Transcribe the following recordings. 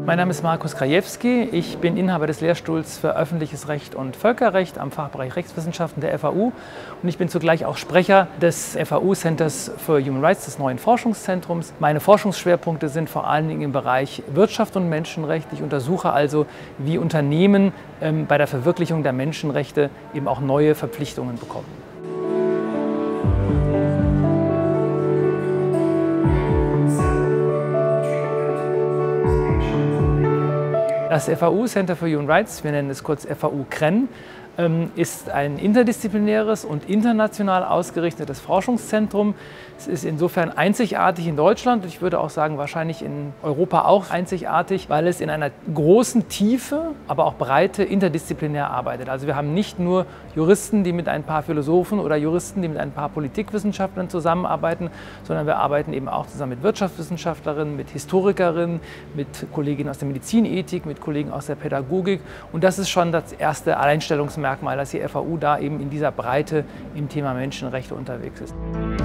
Mein Name ist Markus Krajewski. Ich bin Inhaber des Lehrstuhls für Öffentliches Recht und Völkerrecht am Fachbereich Rechtswissenschaften der FAU und ich bin zugleich auch Sprecher des FAU Centers for Human Rights, des neuen Forschungszentrums. Meine Forschungsschwerpunkte sind vor allen Dingen im Bereich Wirtschaft und Menschenrecht. Ich untersuche also, wie Unternehmen bei der Verwirklichung der Menschenrechte eben auch neue Verpflichtungen bekommen. Das FAU Center for Human Rights, wir nennen es kurz FAU CREN, ist ein interdisziplinäres und international ausgerichtetes Forschungszentrum. Es ist insofern einzigartig in Deutschland, ich würde auch sagen wahrscheinlich in Europa auch einzigartig, weil es in einer großen Tiefe, aber auch Breite interdisziplinär arbeitet. Also wir haben nicht nur Juristen, die mit ein paar Philosophen oder Juristen, die mit ein paar Politikwissenschaftlern zusammenarbeiten, sondern wir arbeiten eben auch zusammen mit Wirtschaftswissenschaftlerinnen, mit Historikerinnen, mit Kolleginnen aus der Medizinethik, mit Kollegen aus der Pädagogik. Und das ist schon das erste Alleinstellungsmerkmal, dass die FAU da eben in dieser Breite im Thema Menschenrechte unterwegs ist.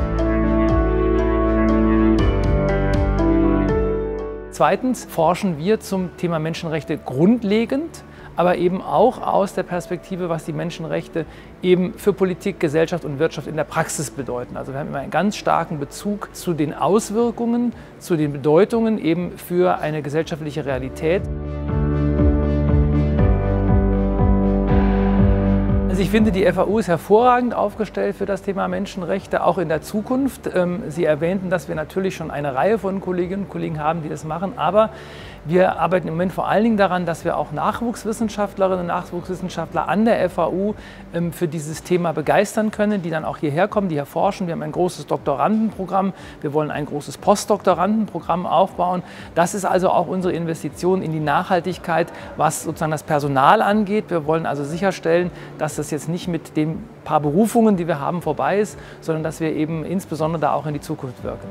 Zweitens forschen wir zum Thema Menschenrechte grundlegend, aber eben auch aus der Perspektive, was die Menschenrechte eben für Politik, Gesellschaft und Wirtschaft in der Praxis bedeuten. Also wir haben immer einen ganz starken Bezug zu den Auswirkungen, zu den Bedeutungen eben für eine gesellschaftliche Realität. Also ich finde, die FAU ist hervorragend aufgestellt für das Thema Menschenrechte, auch in der Zukunft. Sie erwähnten, dass wir natürlich schon eine Reihe von Kolleginnen und Kollegen haben, die das machen, aber wir arbeiten im Moment vor allen Dingen daran, dass wir auch Nachwuchswissenschaftlerinnen und Nachwuchswissenschaftler an der FAU für dieses Thema begeistern können, die dann auch hierher kommen, die hier forschen. Wir haben ein großes Doktorandenprogramm, wir wollen ein großes Postdoktorandenprogramm aufbauen. Das ist also auch unsere Investition in die Nachhaltigkeit, was sozusagen das Personal angeht. Wir wollen also sicherstellen, dass das jetzt nicht mit den paar Berufungen, die wir haben, vorbei ist, sondern dass wir eben insbesondere da auch in die Zukunft wirken.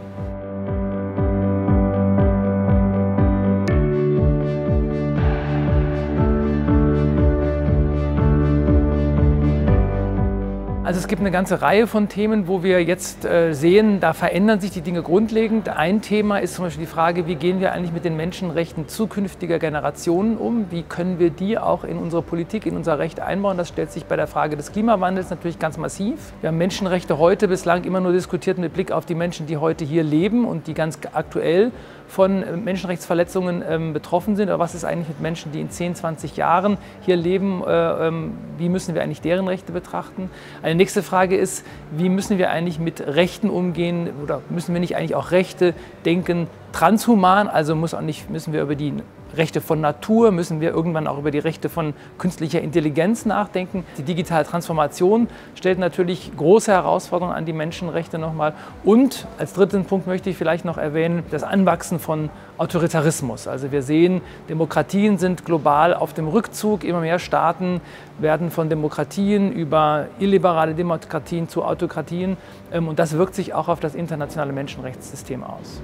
Also es gibt eine ganze Reihe von Themen, wo wir jetzt sehen, da verändern sich die Dinge grundlegend. Ein Thema ist zum Beispiel die Frage, wie gehen wir eigentlich mit den Menschenrechten zukünftiger Generationen um? Wie können wir die auch in unsere Politik, in unser Recht einbauen? Das stellt sich bei der Frage des Klimawandels natürlich ganz massiv. Wir haben Menschenrechte heute bislang immer nur diskutiert mit Blick auf die Menschen, die heute hier leben und die ganz aktuell von Menschenrechtsverletzungen betroffen sind. Aber was ist eigentlich mit Menschen, die in 10, 20 Jahren hier leben? Wie müssen wir eigentlich deren Rechte betrachten? Eine nächste Frage ist, wie müssen wir eigentlich mit Rechten umgehen oder müssen wir nicht eigentlich auch Rechte denken transhuman? Also müssen wir über die Rechte von Natur, müssen wir irgendwann auch über die Rechte von künstlicher Intelligenz nachdenken. Die digitale Transformation stellt natürlich große Herausforderungen an die Menschenrechte nochmal. Und als dritten Punkt möchte ich vielleicht noch erwähnen, das Anwachsen von Autoritarismus. Also wir sehen, Demokratien sind global auf dem Rückzug. Immer mehr Staaten werden von Demokratien über illiberale Demokratien zu Autokratien. Und das wirkt sich auch auf das internationale Menschenrechtssystem aus.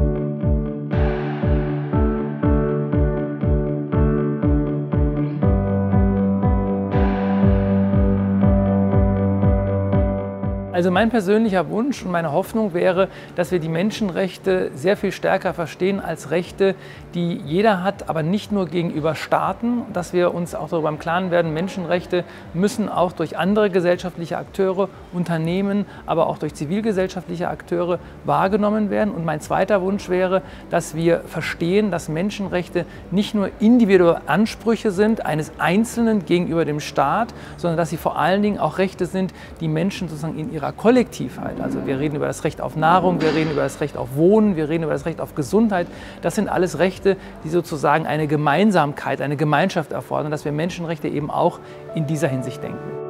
Also mein persönlicher Wunsch und meine Hoffnung wäre, dass wir die Menschenrechte sehr viel stärker verstehen als Rechte, die jeder hat, aber nicht nur gegenüber Staaten, dass wir uns auch darüber im Klaren werden, Menschenrechte müssen auch durch andere gesellschaftliche Akteure, Unternehmen, aber auch durch zivilgesellschaftliche Akteure wahrgenommen werden. Und mein zweiter Wunsch wäre, dass wir verstehen, dass Menschenrechte nicht nur individuelle Ansprüche sind eines Einzelnen gegenüber dem Staat, sondern dass sie vor allen Dingen auch Rechte sind, die Menschen sozusagen in ihrer Kollektivheit, also wir reden über das Recht auf Nahrung, wir reden über das Recht auf Wohnen, wir reden über das Recht auf Gesundheit, das sind alles Rechte, die sozusagen eine Gemeinsamkeit, eine Gemeinschaft erfordern, dass wir Menschenrechte eben auch in dieser Hinsicht denken.